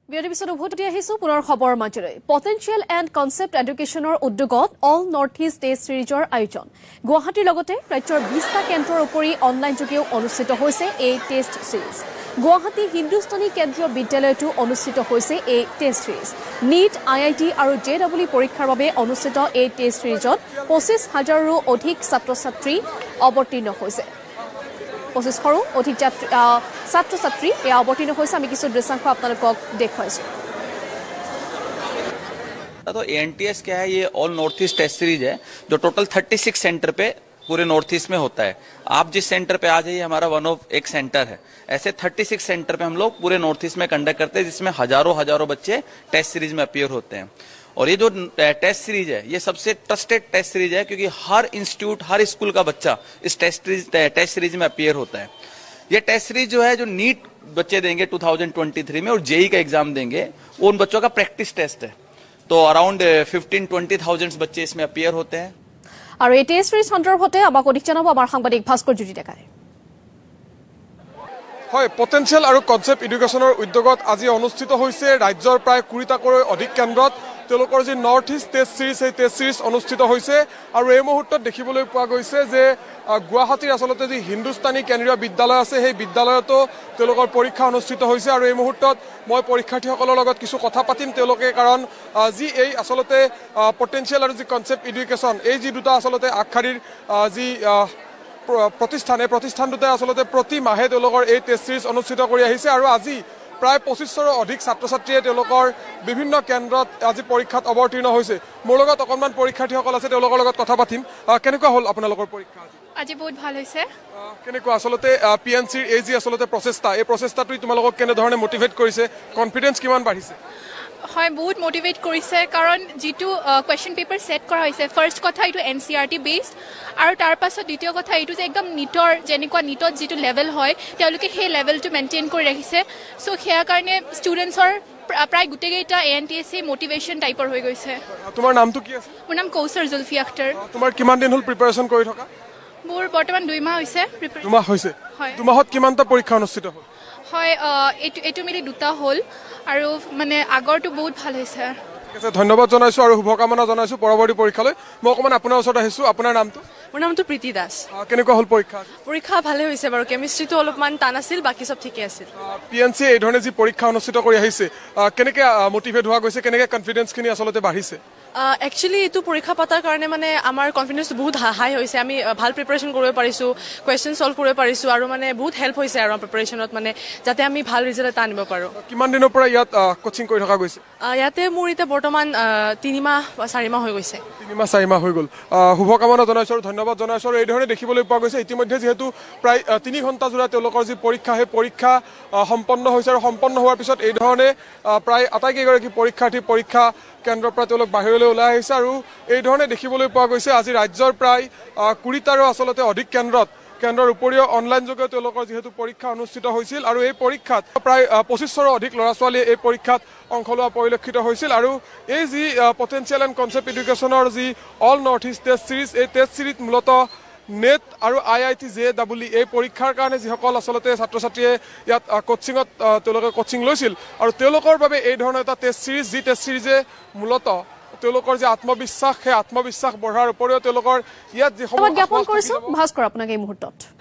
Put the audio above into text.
বিয়াৰ পিছত উভতি আহিছো পুনৰ খবৰ মাজলৈ পটেনশিয়েল এণ্ড কনসেপ্ট এডুকেশ্যনৰ উদ্যোগত অল নৰ্থ ইষ্ট টেষ্ট সিৰিজৰ আয়োজন গুৱাহাটীৰ লগতে ৰাজ্যৰ 20টা কেন্দ্ৰৰ উপৰি অনলাইন যোগেও অনুষ্ঠিত হৈছে এই টেষ্ট সিৰিজ গুৱাহাটী হিন্দুস্তানী কেন্দ্ৰীয় বিদ্যালয়তো অনুষ্ঠিত হৈছে এই টেষ্ট সিৰিজ নীট আইআইটি আৰু জেডব্লিউ পৰীক্ষাৰ বাবে অনুষ্ঠিত এই টেষ্ট সিৰিজত 25,000ৰো অধিক ছাত্ৰ-ছাত্ৰী অৱতীৰ্ণ হৈছে 2500ৰো অধিক ছাত্ৰ-ছাত্ৰী অৱতীৰ্ণ হৈছে আমি কিছু দৃশ্যাংশ আপোনালোকক দেখুৱাইছো तो एएनटीएस क्या है, ये all north east test series है जो टोटल 36 सेंटर पे पूरे नॉर्थ ईस्ट में होता है। आप जिस सेंटर पे आ जाइए हमारा वन ऑफ एक सेंटर है, ऐसे 36 सेंटर पे हम लोग पूरे नॉर्थ ईस्ट में कंडक्ट करते हैं जिसमें हजारों बच्चे टेस्ट सीरीज में अपीयर होते हैं। और ये जो टेस्ट सीरीज है ये सबसे ट्रस्टेड टेस्ट सीरीज है क्योंकि हर इंस्टीट्यूट हर स्कूल का बच्चा इस टेस्ट सीरीज में अपीयर होता है। ये टेस्ट सीरीज जो है जो नीट बच्चे देंगे 2023 में और जेई का एग्जाम देंगे वो उन बच्चों का प्रैक्टिस टेस्ट है। तो अराउंड 15-20,000 बच्चे इसमें अपीयर होते हैं। और ये टेस्ट सीरीज सन्दर्भते আমাক অধিক জানাব আমাৰ সাংবাদিক ভাস্কৰ জ্যোতি ডেকাই। হয়, পটেনশিয়েল আৰু কনসেপ্ট এডুকেশ্যনৰ উদ্যোগত আজি অনুষ্ঠিত হৈছে ৰাজ্যৰ প্ৰায় 20টাকৈ অধিক কেন্দ্ৰত তেওঁলোকৰ যি নৰ্থ ইষ্ট টেষ্ট সিৰিজ এই টেষ্ট সিৰিজ অনুষ্ঠিত হৈছে আৰু এই মুহূৰ্তত দেখিবলৈ পোৱা গৈছে যে গুৱাহাটীৰ আসলতে যি হিন্দুস্তানী কেন্দ্ৰীয় বিদ্যালয় আছে সেই বিদ্যালয়তো তেওঁলোকৰ পৰীক্ষা অনুষ্ঠিত হৈছে আৰু এই মুহূৰ্তত মই পৰীক্ষাৰ্থীসকলৰ লগত কিছু কথা পাতিম তেওঁলোকে কাৰণ যি এই আসলতে পটেনশিয়েল আৰু যি কনসেপ্ট এডুকেশ্যন এই যি দুটা আসলতে আগশাৰীৰ যি প্ৰতিষ্ঠান দুটাই আসলতে প্ৰতি মাহে তেওঁলোকৰ এই টেষ্ট সিৰিজ অনুষ্ঠিত কৰি আহিছে আৰু আজি প্ৰায় 2500ৰো অধিক ছাত্ৰ-ছাত্ৰীয়ে তেওঁলোকৰ বিভিন্ন কেন্দ্ৰত আজি পৰীক্ষাত অৱতীৰ্ণ হৈছে। মোৰ লগত অকণমান পৰীক্ষাৰ্থীসকল আছে তেওঁলোকৰ লগত কথা পাতিম। কেনেকুৱা হ'ল আপোনালোকৰ পৰীক্ষা আজি বহুত ভাল হৈছে। কেনেকুৱা আসলতে পিএনচিৰ এই যি আসলতে প্ৰচেষ্টা এই প্ৰচেষ্টাটোই তোমালোকক কেনেধৰণে মোটিভেট কৰিছে, কনফিডেন্স কিমান বাঢ়িছে? হয়, বহুত মোটিভেট কৰিছে কাৰণ যেটো কোৱেশ্চন পেপাৰ সেট কৰা হৈছে ফাৰ্স্ট কথা এইটো এনসিআৰটি বেসড আৰু তাৰ পাছত দ্বিতীয় কথা এইটো যে একদম নিটৰ যেনেকুৱা নিটত যেটো লেভেল হয় তেওঁলোকে সেই লেভেলটো মেইনটেইন কৰি ৰাখিছে। সো হেয়া কাৰণে ষ্টুডেন্টছৰ প্ৰায় গুটেকেইটা এএনটিএসি মোটিভেশন টাইপৰ হৈ গৈছে। তোমাৰ নামটো কি আছে? মোৰ নাম কৌশৰ জুলফি আখতাৰ। তোমাৰ কিমান দিন হ'ল প্ৰিপাৰেচন কৰি থকা? মোৰ বৰ্তমান 2 মাহ হৈছে প্ৰিপাৰেচন। 2 মাহ হৈছে? হয়। 2 মাহত কিমানটা পৰীক্ষা অনুষ্ঠিত হ'ল? হয়, এটো মিলি 2টা হ'ল আৰু মানে আগৰটো বহুত ভাল হৈছে। ঠিক আছে, ধন্যবাদ জনাইছো আৰু শুভকামনা জনাইছো পৰৱৰ্তী পৰীক্ষালৈ। মই অকমান আপোনাৰ ওচৰত আহিছো। আপোনাৰ নামটো? মোৰ নামটো প্ৰীতি দাস। কেনেকুৱা হ'ল পৰীক্ষা? পৰীক্ষা ভালে হৈছে বাৰু, কেমিষ্ট্ৰিটো অলপমান টান আছিল, বাকি সব ঠিকে আছিল। পিএনচি এই ধৰণে যি পৰীক্ষা অনুষ্ঠিত কৰি আহিছে কেনেকৈ মোটিভেট হোৱা গৈছে, কেনেকৈ কনফিডেন্সখিনি আচলতে বাঢ়িছে? একচুৱেলি এইটো পৰীক্ষা পাতাৰ কাৰণে মানে আমাৰ কনফিডেন্স বহুত হাই হৈছে। আমি ভাল প্ৰিপাৰেশ্যন কৰিব পাৰিছোঁ, কুৱেশ্যন ছল্ভ কৰিব পাৰিছোঁ আৰু মানে বহুত হেল্প হৈছে আৰু প্ৰিপাৰেশ্যনত মানে যাতে আমি ভাল ৰিজাল্ট এটা আনিব পাৰোঁ। কিমান দিনৰ পৰা ইয়াত কোচিং কৰি থকা গৈছে? ইয়াতে মোৰ এতিয়া বৰ্তমান 3 মাহ বা 4 মাহ হৈ গৈছে। 3 মাহ 4 মাহ হৈ গ'ল। শুভকামনা জনাইছো আৰু ধন্যবাদ জনাইছো। আৰু এই ধৰণে দেখিবলৈ পোৱা গৈছে ইতিমধ্যে যিহেতু প্ৰায় 3 ঘণ্টা জোৰা তেওঁলোকৰ যি পৰীক্ষা সেই পৰীক্ষা সম্পন্ন হৈছে আৰু সম্পন্ন হোৱাৰ পিছত এই ধৰণে প্ৰায় আটাইকেইগৰাকী পৰীক্ষাৰ্থী পৰীক্ষা কেন্দ্ৰৰ পৰা তেওঁলোক বাহিৰলৈ ওলাই আহিছে আৰু এই ধৰণে দেখিবলৈ পোৱা গৈছে আজি ৰাজ্যৰ প্ৰায় 20টাৰো আচলতে অধিক কেন্দ্ৰৰ উপৰিও অনলাইন যোগে তেওঁলোকৰ যিহেতু পৰীক্ষা অনুষ্ঠিত হৈছিল আৰু এই পৰীক্ষাত প্ৰায় 2500ৰো অধিক ল'ৰা ছোৱালীয়ে এই পৰীক্ষাত অংশ লোৱা পৰিলক্ষিত হৈছিল। আৰু এই যি পটেনশিয়েল এণ্ড কনসেপ্ট এডুকেশ্যনৰ যি all north east test series এই টেষ্ট সিৰিজ মূলতঃ নেট আৰু আইআইটি জেডব্লিউ এই পৰীক্ষাৰ কাৰণে যিসকল আচলতে ছাত্ৰ-ছাত্ৰীয়ে ইয়াত কোচিঙত তেওঁলোকে কোচিং লৈছিল আৰু তেওঁলোকৰ বাবে এই ধৰণৰ এটা টেষ্ট সিৰিজ যি টেষ্ট সিৰিজে মূলতঃ তেওঁলোকৰ যে আত্মবিশ্বাস সেই আত্মবিশ্বাস বঢ়াৰ উপৰিও তেওঁলোকৰ ইয়াত যি সময় জ্ঞাপন কৰিছো ভাস্কৰ আপোনাক এই মুহূৰ্তত।